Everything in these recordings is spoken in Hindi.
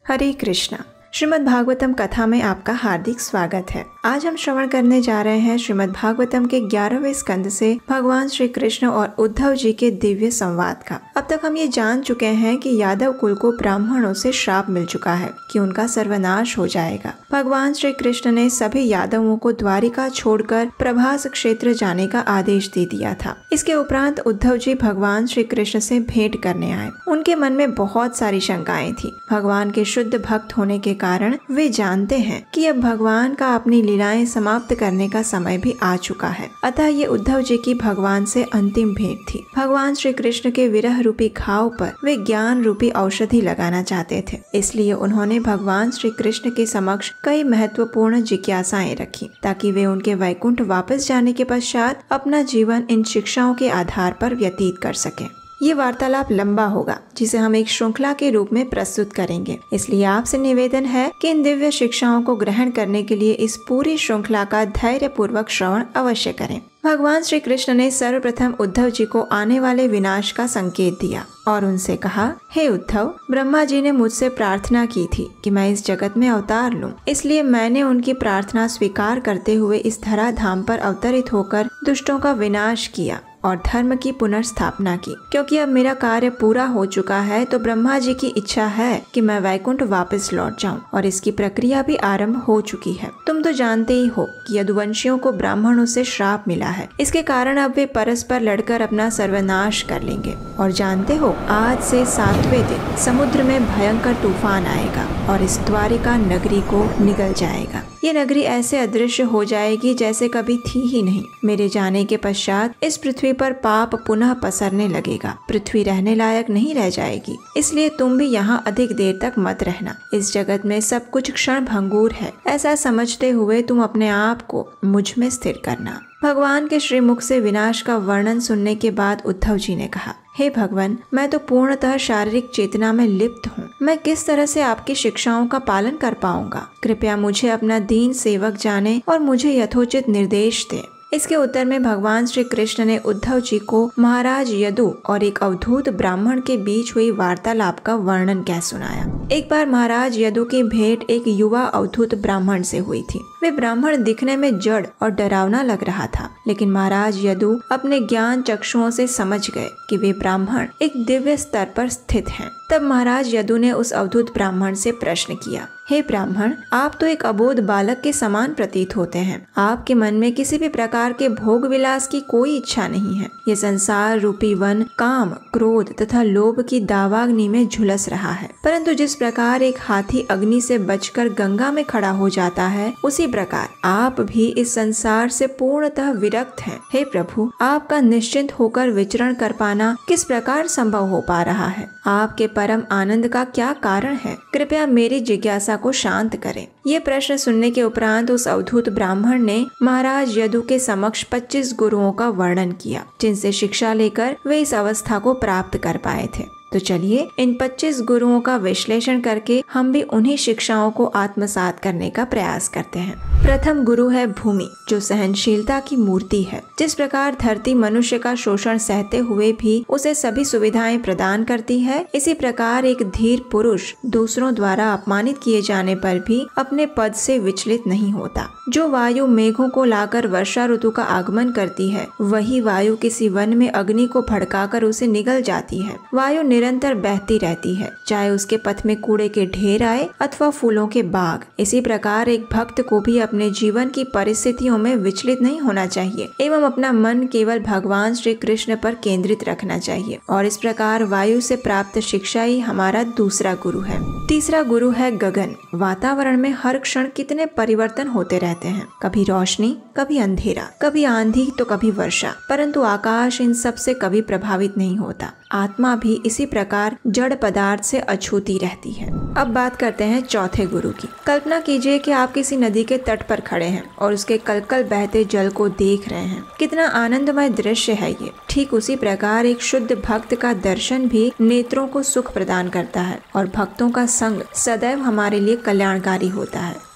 हरे कृष्णा। श्रीमद् भागवतम कथा में आपका हार्दिक स्वागत है। आज हम श्रवण करने जा रहे हैं श्रीमद् भागवतम के 11वें स्कंद से भगवान श्री कृष्ण और उद्धव जी के दिव्य संवाद का। अब तक हम ये जान चुके हैं कि यादव कुल को ब्राह्मणों से श्राप मिल चुका है कि उनका सर्वनाश हो जाएगा। भगवान श्री कृष्ण ने सभी यादवों को द्वारिका छोड़कर प्रभास क्षेत्र जाने का आदेश दे दिया था। इसके उपरांत उद्धव जी भगवान श्री कृष्ण से भेंट करने आए। उनके मन में बहुत सारी शंकाएं थी। भगवान के शुद्ध भक्त होने के कारण वे जानते हैं कि अब भगवान का अपनी लीलाएं समाप्त करने का समय भी आ चुका है। अतः ये उद्धव जी की भगवान से अंतिम भेंट थी। भगवान श्री कृष्ण के विरह रूपी घाव पर वे ज्ञान रूपी औषधि लगाना चाहते थे। इसलिए उन्होंने भगवान श्री कृष्ण के समक्ष कई महत्वपूर्ण जिज्ञासाएं रखी ताकि वे उनके वैकुंठ वापस जाने के पश्चात अपना जीवन इन शिक्षाओं के आधार पर व्यतीत कर सकें। ये वार्तालाप लंबा होगा जिसे हम एक श्रृंखला के रूप में प्रस्तुत करेंगे। इसलिए आपसे निवेदन है कि इन दिव्य शिक्षाओं को ग्रहण करने के लिए इस पूरी श्रृंखला का धैर्य पूर्वक श्रवण अवश्य करें। भगवान श्री कृष्ण ने सर्वप्रथम उद्धव जी को आने वाले विनाश का संकेत दिया और उनसे कहा, हे उद्धव, ब्रह्मा जी ने मुझसे प्रार्थना की थी कि मैं इस जगत में अवतार लूं। इसलिए मैंने उनकी प्रार्थना स्वीकार करते हुए इस धराधाम पर अवतरित होकर दुष्टों का विनाश किया और धर्म की पुनर्स्थापना की। क्योंकि अब मेरा कार्य पूरा हो चुका है तो ब्रह्मा जी की इच्छा है कि मैं वैकुंठ वापस लौट जाऊं और इसकी प्रक्रिया भी आरंभ हो चुकी है। तुम तो जानते ही हो कि यदुवंशियों को ब्राह्मणों से श्राप मिला है। इसके कारण अब वे परस्पर लड़कर अपना सर्वनाश कर लेंगे। और जानते हो, आज से 7वें दिन समुद्र में भयंकर तूफान आएगा और इस द्वारिका नगरी को निगल जाएगा। ये नगरी ऐसे अदृश्य हो जाएगी जैसे कभी थी ही नहीं। मेरे जाने के पश्चात इस पृथ्वी पर पाप पुनः पसरने लगेगा। पृथ्वी रहने लायक नहीं रह जाएगी। इसलिए तुम भी यहाँ अधिक देर तक मत रहना। इस जगत में सब कुछ क्षण भंगुर है, ऐसा समझते हुए तुम अपने आप को मुझ में स्थिर करना। भगवान के श्रीमुख से विनाश का वर्णन सुनने के बाद उद्धव जी ने कहा, हे भगवान, मैं तो पूर्णतः शारीरिक चेतना में लिप्त हूँ। मैं किस तरह से आपकी शिक्षाओं का पालन कर पाऊंगा? कृपया मुझे अपना दीन सेवक जाने और मुझे यथोचित निर्देश दे। इसके उत्तर में भगवान श्री कृष्ण ने उद्धव जी को महाराज यदु और एक अवधूत ब्राह्मण के बीच हुई वार्तालाप का वर्णन कह सुनाया। एक बार महाराज यदु की भेंट एक युवा अवधूत ब्राह्मण से हुई थी। वे ब्राह्मण दिखने में जड़ और डरावना लग रहा था, लेकिन महाराज यदु अपने ज्ञान चक्षुओं से समझ गए कि वे ब्राह्मण एक दिव्य स्तर पर स्थित हैं। तब महाराज यदु ने उस अवधूत ब्राह्मण से प्रश्न किया, हे ब्राह्मण, आप तो एक अबोध बालक के समान प्रतीत होते हैं। आपके मन में किसी भी प्रकार के भोग विलास की कोई इच्छा नहीं है। ये संसार रूपी वन काम, क्रोध तथा लोभ की दावाग्नि में झुलस रहा है। परंतु जिस प्रकार एक हाथी अग्नि से बचकर गंगा में खड़ा हो जाता है, उसी प्रकार आप भी इस संसार से पूर्णतः विरक्त हैं। हे प्रभु, आपका निश्चिंत होकर विचरण कर पाना किस प्रकार संभव हो पा रहा है? आपके परम आनंद का क्या कारण है? कृपया मेरी जिज्ञासा को शांत करें। ये प्रश्न सुनने के उपरांत उस अवधूत ब्राह्मण ने महाराज यदु के समक्ष 25 गुरुओं का वर्णन किया, जिनसे शिक्षा लेकर वे इस अवस्था को प्राप्त कर पाए थे। तो चलिए इन 25 गुरुओं का विश्लेषण करके हम भी उन्हीं शिक्षाओं को आत्मसात करने का प्रयास करते हैं। प्रथम गुरु है भूमि, जो सहनशीलता की मूर्ति है। जिस प्रकार धरती मनुष्य का शोषण सहते हुए भी उसे सभी सुविधाएं प्रदान करती है, इसी प्रकार एक धीर पुरुष दूसरों द्वारा अपमानित किए जाने पर भी अपने पद से विचलित नहीं होता। जो वायु मेघों को लाकर वर्षा ऋतु का आगमन करती है, वही वायु किसी वन में अग्नि को भड़काकर उसे निगल जाती है। वायु निरंतर बहती रहती है, चाहे उसके पथ में कूड़े के ढेर आए अथवा फूलों के बाग। इसी प्रकार एक भक्त को भी अपने जीवन की परिस्थितियों में विचलित नहीं होना चाहिए एवं अपना मन केवल भगवान श्री कृष्ण पर केंद्रित रखना चाहिए। और इस प्रकार वायु से प्राप्त शिक्षा ही हमारा दूसरा गुरु है। तीसरा गुरु है गगन। वातावरण में हर क्षण कितने परिवर्तन होते रहते हैं, कभी रोशनी, कभी अंधेरा, कभी आंधी तो कभी वर्षा, परंतु आकाश इन सब से कभी प्रभावित नहीं होता। आत्मा भी इसी प्रकार जड़ पदार्थ से अछूती रहती है। अब बात करते हैं चौथे गुरु की। कल्पना कीजिए कि आप किसी नदी के तट पर खड़े हैं और उसके कलकल बहते जल को देख रहे हैं। कितना आनंदमय दृश्य है ये। ठीक उसी प्रकार एक शुद्ध भक्त का दर्शन भी नेत्रों को सुख प्रदान करता है और भक्तों का संग सदैव हमारे लिए कल्याणकारी होता है।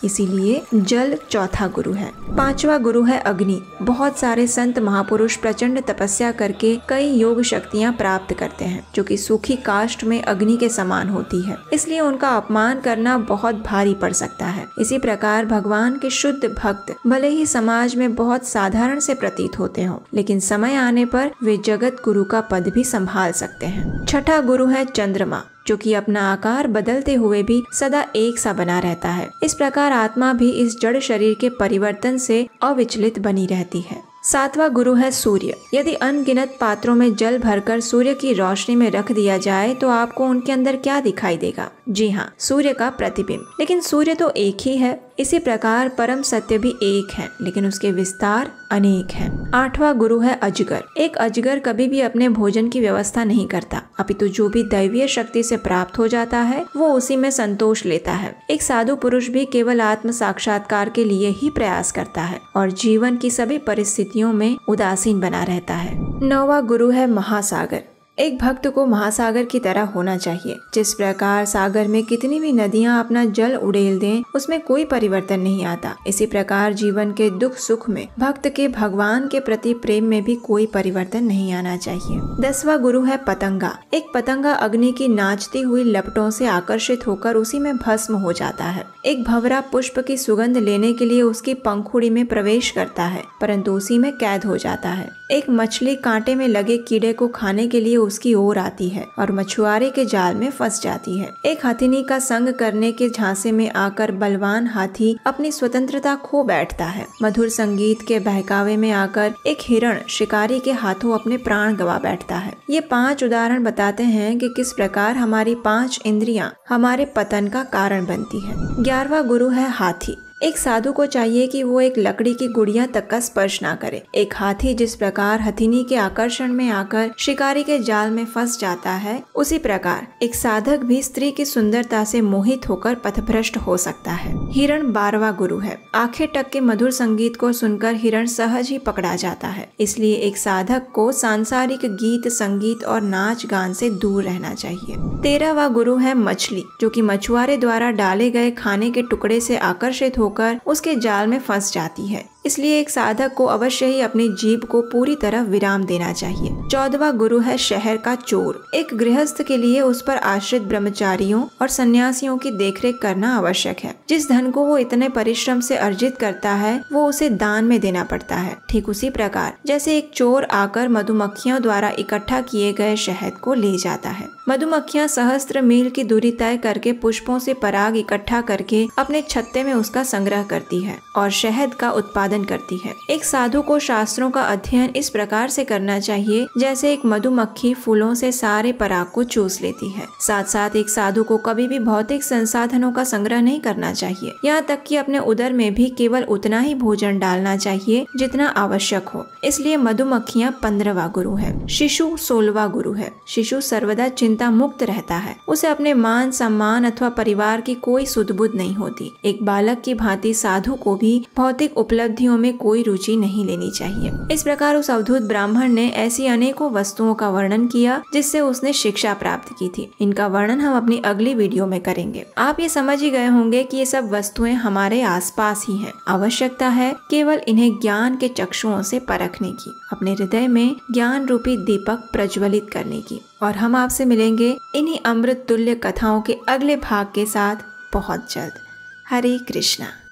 इसीलिए जल चौथा गुरु है। पांचवा गुरु है अग्नि। बहुत सारे संत महापुरुष प्रचंड तपस्या करके कई योग शक्तियाँ प्राप्त करते हैं जो कि सूखी काष्ठ में अग्नि के समान होती है, इसलिए उनका अपमान करना बहुत भारी पड़ सकता है। इसी प्रकार भगवान के शुद्ध भक्त भले ही समाज में बहुत साधारण से प्रतीत होते हो, लेकिन समय आने पर वे जगत गुरु का पद भी संभाल सकते हैं। छठा गुरु है चंद्रमा, जो कि अपना आकार बदलते हुए भी सदा एक सा बना रहता है। इस प्रकार आत्मा भी इस जड़ शरीर के परिवर्तन से अविचलित बनी रहती है। सातवां गुरु है सूर्य। यदि अनगिनत पात्रों में जल भरकर सूर्य की रोशनी में रख दिया जाए तो आपको उनके अंदर क्या दिखाई देगा? जी हाँ, सूर्य का प्रतिबिंब। लेकिन सूर्य तो एक ही है। इसी प्रकार परम सत्य भी एक है, लेकिन उसके विस्तार अनेक हैं। आठवां गुरु है अजगर। एक अजगर कभी भी अपने भोजन की व्यवस्था नहीं करता, अपितु जो भी दैवीय शक्ति से प्राप्त हो जाता है वो उसी में संतोष लेता है। एक साधु पुरुष भी केवल आत्म साक्षात्कार के लिए ही प्रयास करता है और जीवन की सभी परिस्थितियों में उदासीन बना रहता है। नौवां गुरु है महासागर। एक भक्त को महासागर की तरह होना चाहिए। जिस प्रकार सागर में कितनी भी नदियां अपना जल उड़ेल दें, उसमें कोई परिवर्तन नहीं आता, इसी प्रकार जीवन के दुख सुख में भक्त के भगवान के प्रति प्रेम में भी कोई परिवर्तन नहीं आना चाहिए। 10वां गुरु है पतंगा। एक पतंगा अग्नि की नाचती हुई लपटों से आकर्षित होकर उसी में भस्म हो जाता है। एक भंवरा पुष्प की सुगंध लेने के लिए उसकी पंखुड़ी में प्रवेश करता है, परंतु उसी में कैद हो जाता है। एक मछली कांटे में लगे कीड़े को खाने के लिए उसकी ओर आती है और मछुआरे के जाल में फंस जाती है। एक हथिनी का संग करने के झांसे में आकर बलवान हाथी अपनी स्वतंत्रता खो बैठता है। मधुर संगीत के बहकावे में आकर एक हिरण शिकारी के हाथों अपने प्राण गवा बैठता है। ये 5 उदाहरण बताते हैं कि किस प्रकार हमारी 5 इंद्रियां हमारे पतन का कारण बनती है। 11वां गुरु है हाथी। एक साधु को चाहिए कि वो एक लकड़ी की गुड़िया तक का स्पर्श ना करे। एक हाथी जिस प्रकार हथिनी के आकर्षण में आकर शिकारी के जाल में फंस जाता है, उसी प्रकार एक साधक भी स्त्री की सुंदरता से मोहित होकर पथभ्रष्ट हो सकता है। हिरण 12वां गुरु है। आंखें टक के मधुर संगीत को सुनकर हिरण सहज ही पकड़ा जाता है, इसलिए एक साधक को सांसारिक गीत संगीत और नाच गान से दूर रहना चाहिए। 13वां गुरु है मछली, जो कि मछुआरे द्वारा डाले गए खाने के टुकड़े से आकर्षित होकर उसके जाल में फंस जाती है, इसलिए एक साधक को अवश्य ही अपनी जीभ को पूरी तरह विराम देना चाहिए। 14वां गुरु है शहर का चोर। एक गृहस्थ के लिए उस पर आश्रित ब्रह्मचारियों और सन्यासियों की देखरेख करना आवश्यक है। जिस धन को वो इतने परिश्रम से अर्जित करता है वो उसे दान में देना पड़ता है। ठीक उसी प्रकार जैसे एक चोर आकर मधुमक्खियों द्वारा इकट्ठा किए गए शहद को ले जाता है। मधुमक्खियां सहस्त्र मील की दूरी तय करके पुष्पों से पराग इकट्ठा करके अपने छत्ते में उसका संग्रह करती है और शहद का उत्पादन करती है। एक साधु को शास्त्रों का अध्ययन इस प्रकार से करना चाहिए जैसे एक मधुमक्खी फूलों से सारे पराग को चूस लेती है। साथ साथ एक साधु को कभी भी भौतिक संसाधनों का संग्रह नहीं करना चाहिए। यहाँ तक कि अपने उदर में भी केवल उतना ही भोजन डालना चाहिए जितना आवश्यक हो। इसलिए मधुमक्खियाँ 15वां गुरु है। शिशु 16वां गुरु है। शिशु सर्वदा चिंता मुक्त रहता है। उसे अपने मान सम्मान अथवा परिवार की कोई सुध-बुध नहीं होती। एक बालक की भांति साधु को भी भौतिक उपलब्धि में कोई रुचि नहीं लेनी चाहिए। इस प्रकार उस अवधूत ब्राह्मण ने ऐसी अनेकों वस्तुओं का वर्णन किया जिससे उसने शिक्षा प्राप्त की थी। इनका वर्णन हम अपनी अगली वीडियो में करेंगे। आप ये समझ ही गए होंगे कि ये सब वस्तुएं हमारे आसपास ही हैं। आवश्यकता है केवल इन्हें ज्ञान के चक्षुओं से परखने की, अपने हृदय में ज्ञान रूपी दीपक प्रज्वलित करने की। और हम आपसे मिलेंगे इन्हीं अमृत तुल्य कथाओं के अगले भाग के साथ बहुत जल्द। हरे कृष्णा।